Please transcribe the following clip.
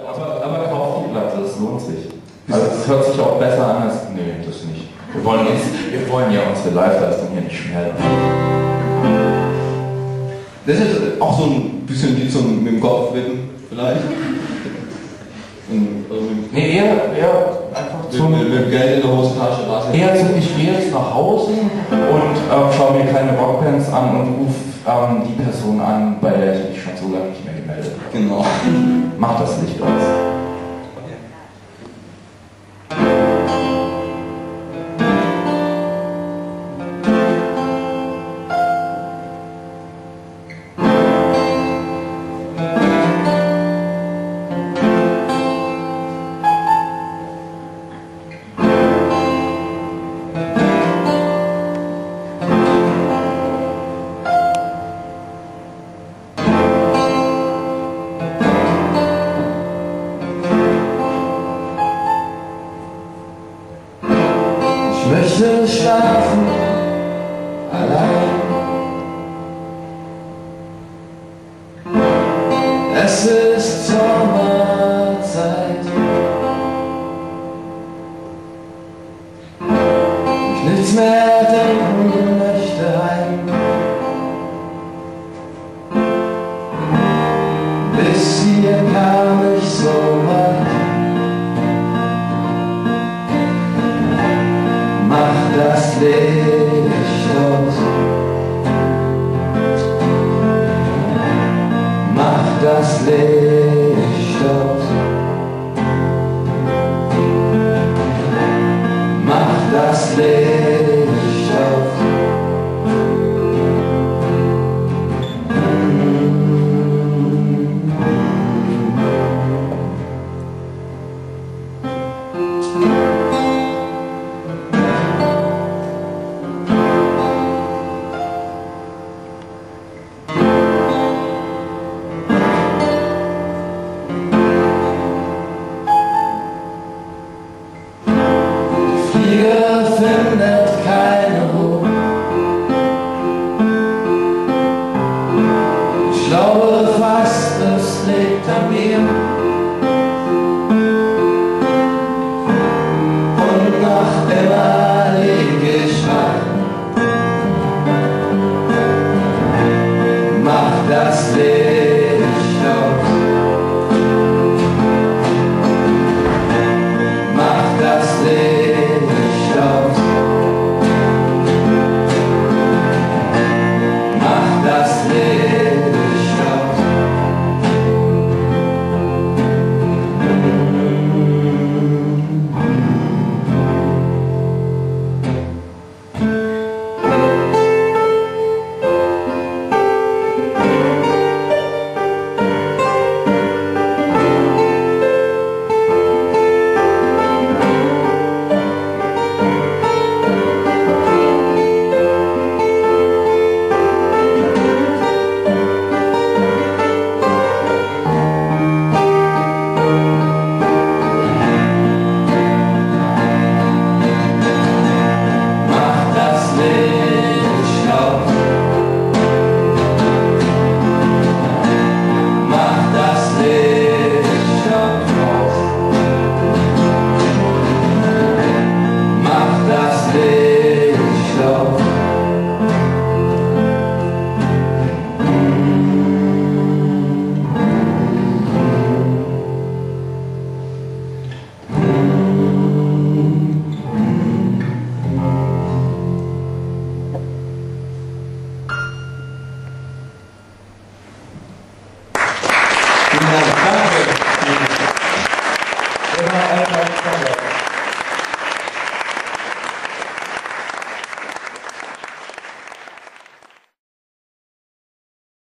Aber kauf die Platte, das lohnt sich. Also es hört sich auch besser an als... Nee, das nicht. Wir wollen ja unsere Live-Leistung hier nicht schmälern. Das ist auch so ein bisschen wie zum mit dem Kopf wippen, vielleicht. Nee, eher einfach mit Geld in der Hosentasche. Eher so, ich gehe jetzt nach Hause und schaue mir keine Rockbands an und rufe die Person an, bei der ich mich schon so lange nicht mehr gemeldet habe. Genau. Mach das Licht aus. Ich möchte schlafen, allein. Es ist Sommerzeit. Ich nichts mehr denken möchte heim. Bis hier kam ich so weit. Mach das Licht aus. Mach das Licht aus. Mach das Licht aus. Flieger findet keine Ruhe. Ich glaube fast, es liegt an mir. Und noch immer lieg ich wach. Mach das Licht aus. Mach das Licht aus. Mach das Licht aus. Vielen Dank.